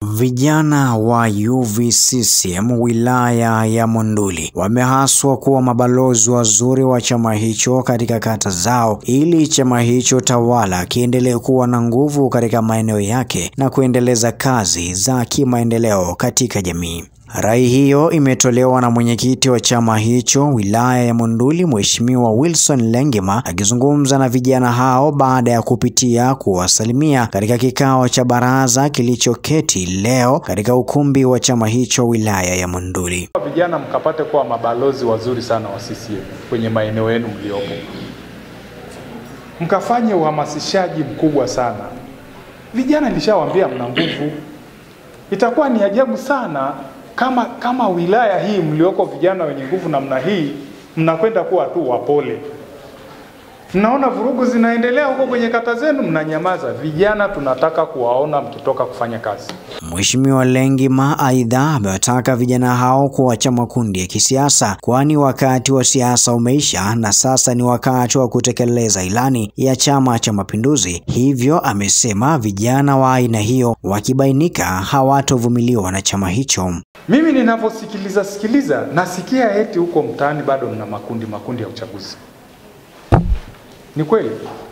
Vijana wa UVCCM wilaya ya Monduli wamehaswa kuwa mabalozi wazuri wa chama hicho katika kata zao ili chama hicho tawala kiendelee kuwa na nguvu katika maeneo yake na kuendeleza kazi za kimaendeleo katika jamii. Rai hiyo imetolewa na mwenyekiti wa chama hicho wilaya ya Monduli Mheshimiwa Wilson Lengema akizungumza na vijana hao baada ya kupitia kuwasalimia katika kikao cha baraza kilichoketi leo katika ukumbi wa chama hicho wilaya ya Monduli. Vijana mkapate kuwa mabalozi wazuri sana wa CCM kwenye maeneo yenu mliopo. Mkafanye uhamasishaji mkubwa sana. Vijana nilishawaambia mna nguvu. Itakuwa ni ajabu sana kama wilaya hii mlioko vijana wenye nguvu namna hii mnakwenda kuwa tu wapole. Mnaona vurugu zinaendelea huko kwenye kata zenu, mnanyamaza. Vijana tunataka kuwaona mkitoka kufanya kazi. Mheshimiwa Lengema aidha amewataka vijana hao kuacha makundi ya kisiasa, kwani wakati wa siasa umeisha na sasa ni wakati wa kutekeleza ilani ya Chama cha Mapinduzi. Hivyo amesema vijana wa aina hiyo wakibainika hawatovumiliwa na chama hicho. Mimi ninavyosikiliza nasikia eti huko mtaani bado mna makundi ya uchaguzi. Ni kweli?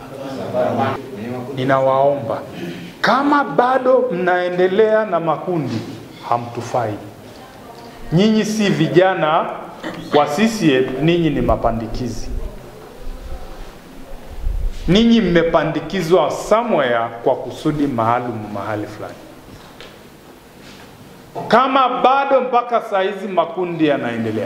Ninawaomba, kama bado mnaendelea na makundi, hamtufai. Nyinyi si vijana wa CCM, ninyi ni mapandikizi. Ninyi mmepandikizwa somewhere kwa kusudi maalum mahali fulani. Kama bado mpaka saa hizi makundi yanaendelea,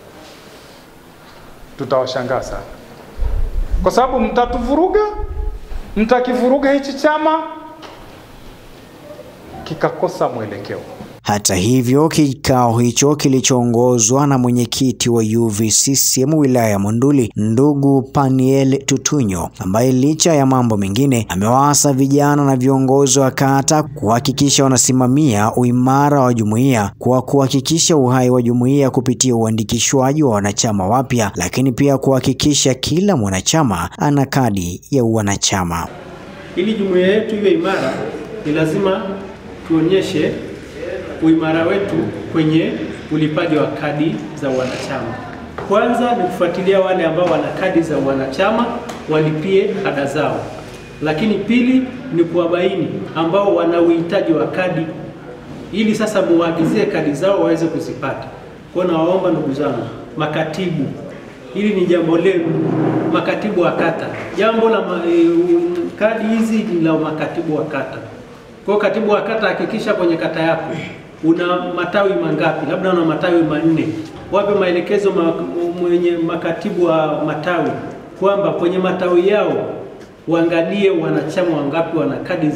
tutawashangaa sana. Kwa sababu mtakivuruga hichi chama kikakosa mwelekeo. Hata hivyo, kikao hicho kilichoongozwa na mwenyekiti wa UVCCM wilaya ya Monduli ndugu Paniel Tutunyo, ambaye licha ya mambo mengine amewaasa vijana na viongozi wa kata kuhakikisha wanasimamia uimara wa jumuiya kwa kuhakikisha uhai wa jumuiya kupitia uandikishwaji wa wanachama wapya, lakini pia kuhakikisha kila mwanachama ana kadi ya wanachama. Ili jumuiya yetu iwe imara, ni lazima tuonyeshe uimara wetu kwenye ulipaji wa kadi za wanachama. Kwanza ni kufuatilia wale ambao wana kadi za wanachama walipie ada zao. Lakini pili ni kuwabaini ambao wana uhitaji wa kadi ili sasa muagizie kadi zao waweze kuzipata. Kwa nawaomba ndugu zangu makatibu, hili ni jambo lenu, makatibu wa kata. Jambo la kadi hizi ni la makatibu wa kata. Kwa katibu wa kata, hakikisha kwenye kata yako una matawi mangapi, labda una matawi 4. Wape maelekezo mwenye makatibu wa matawi kwamba kwenye matawi yao waangalie wanachama wangapi wana kadi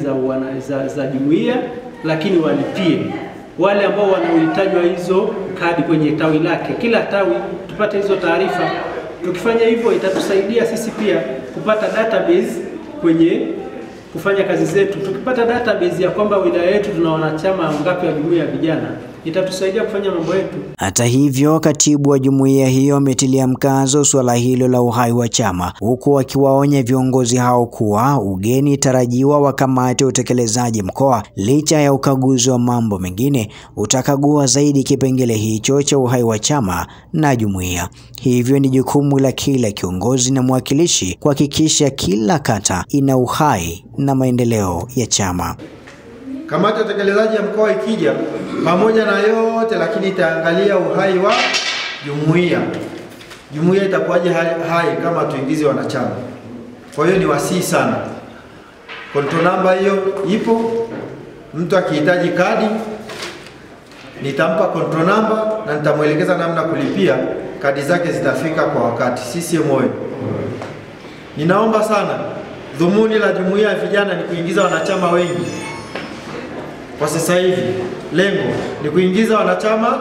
za jumuiya, lakini walipie. Wale ambao wana uhitaji wa hizo kadi kwenye tawi lake, kila tawi tupate hizo taarifa. Tukifanya hivyo itatusaidia sisi pia kupata database kwenye kufanya kazi zetu. Tukipata database ya kwamba wilaya yetu tuna wanachama wangapi wa jumuiya ya vijana, itatusaidia kufanya mambo yetu. Hata hivyo, katibu wa jumuiya hiyo ametilia mkazo suala hilo la uhai wa chama, huku akiwaonya viongozi hao kuwa ugeni tarajiwa wa kamati ya utekelezaji mkoa, licha ya ukaguzi wa mambo mengine, utakagua zaidi kipengele hicho cha uhai wa chama na jumuiya. Hivyo ni jukumu la kila kiongozi na mwakilishi kuhakikisha kila kata ina uhai na maendeleo ya chama. Kamati ya utekelezaji ya mkoa ikija pamoja na yote, lakini itaangalia uhai wa jumuiya. Jumuiya itakuwaje hai kama tuingize wanachama? Kwa hiyo ni wasii sana. Control number hiyo ipo. Mtu akihitaji kadi nitampa control number na nitamuelekeza namna kulipia. Kadi zake zitafika kwa wakati. CCM oyee. Ninaomba sana, dhumuni la jumuiya ya vijana ni kuingiza wanachama wengi. Kwa sasa hivi lengo ni kuingiza wanachama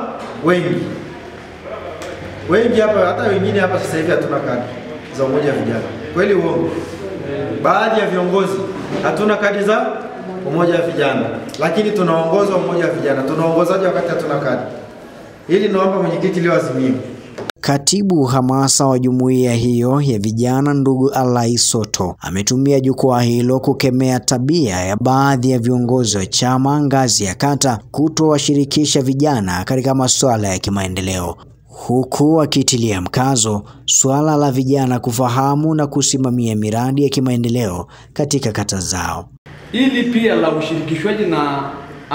wengi hapa, hata wengine hapa sasa hivi hatuna kadi za umoja wa vijana. Kweli uongo? Baadhi ya viongozi hatuna kadi za umoja wa vijana, lakini tunaongoza umoja wa vijana. Tunaongozaje wakati hatuna kadi? Ili naomba mwenyekiti leo azimio Katibu hamasa wa jumuiya hiyo ya vijana ndugu Alai Soto ametumia jukwaa hilo kukemea tabia ya baadhi ya viongozi wa chama ngazi ya kata kutowashirikisha vijana katika masuala ya kimaendeleo, huku akitilia mkazo suala la vijana kufahamu na kusimamia miradi ya kimaendeleo katika kata zao. Ili pia la ushirikishwaji na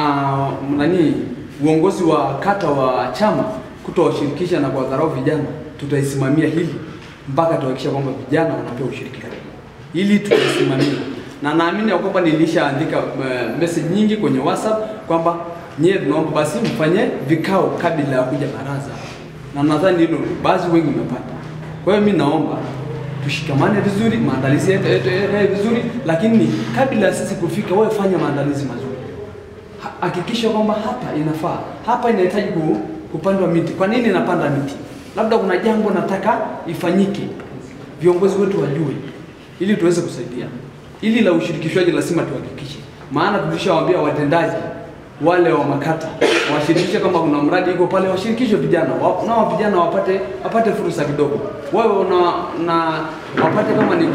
uongozi wa kata wa chama kutowashirikisha na kuwadharau vijana, tutaisimamia hili mpaka tuhakikisha kwamba vijana wanapewa ushirikishwaji. Ili tutaisimamia, na naamini ya kwamba nilishaandika message nyingi kwenye WhatsApp kwamba nyie tunaomba basi mfanye vikao kabla ya kuja baraza, na nadhani hilo baadhi wengi wamepata. Kwa hiyo mimi naomba tushikamane vizuri, maandalizi yetu vizuri, lakini kabla sisi kufika wewe fanya maandalizi mazuri. Hakikisha kwamba hapa inafaa, hapa inahitaji kupandwa miti. Kwa nini napanda miti? Labda kuna jambo nataka ifanyike, viongozi wetu wajue, ili tuweze kusaidia. Ili la ushirikishwaji lazima tuhakikishe, maana tulishawaambia watendaji wale wa makata washirikishe kama kuna mradi iko pale, washirikishe vijana nao, vijana wapate fursa kidogo. Wewe na wapate kama ni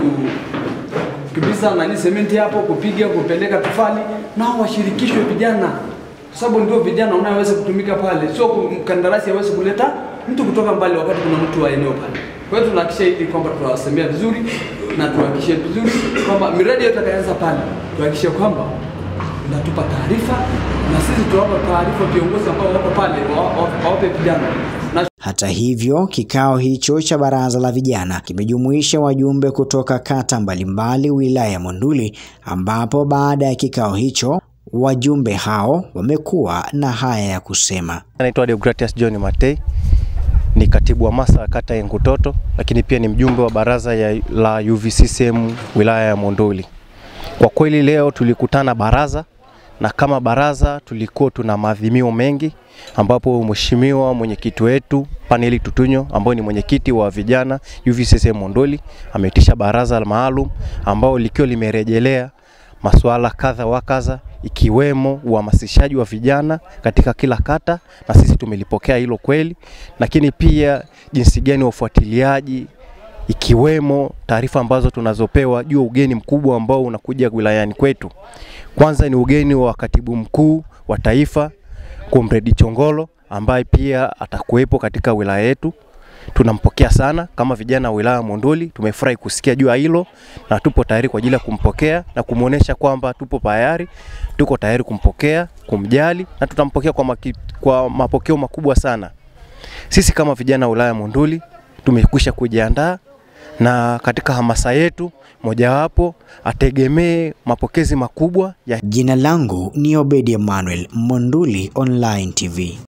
kukimbiza sementi hapo, kupiga, kupeleka tofali, nao washirikishwe vijana, kwa sababu ndio vijana unaweza kutumika pale, sio mkandarasi aweze kuleta mtu kutoka mbali wakati kuna mtu wa eneo pale. Kwa hiyo tunahakikisha ili kwamba tuwasemea vizuri na tuhakikishe vizuri kwamba miradi yote itakayoanza pale tuhakikishe kwamba natupa taarifa, na sisi tuwapa taarifa viongozi ambao wako pale wawape vijana. Hata hivyo, kikao hicho cha baraza la vijana kimejumuisha wajumbe kutoka kata mbalimbali wilaya ya Monduli, ambapo baada ya kikao hicho wajumbe hao wamekuwa na haya ya kusema. Naitwa Deogratias John Matei, ni katibu wa masa kata ya Ngutoto, lakini pia ni mjumbe wa baraza la UVCCM wilaya ya Monduli. Kwa kweli leo tulikutana baraza, na kama baraza tulikuwa tuna maadhimio mengi, ambapo mheshimiwa mwenyekiti wetu Paneli Tutunyo ambao ni mwenyekiti wa vijana UVCCM Monduli ameitisha baraza maalum ambao likiwa limerejelea masuala kadha wa kadha, ikiwemo uhamasishaji wa vijana katika kila kata, na sisi tumelipokea hilo kweli, lakini pia jinsi gani ufuatiliaji, ikiwemo taarifa ambazo tunazopewa juu ugeni mkubwa ambao unakuja wilayani kwetu. Kwanza ni ugeni wa katibu mkuu wa taifa Comrade Chongolo, ambaye pia atakuwepo katika wilaya yetu. Tunampokea sana kama vijana wa wilaya Monduli, tumefurahi kusikia juu hilo, na tupo tayari kwa ajili ya kumpokea na kumuonesha kwamba tupo tayari, tuko tayari kumpokea, kumjali, na tutampokea kwa mapokeo makubwa sana. Sisi kama vijana wa wilaya Monduli tumekwisha kujiandaa, na katika hamasa yetu mojawapo ategemee mapokezi makubwa ya. Jina langu ni Obedi Emmanuel, Monduli Online TV.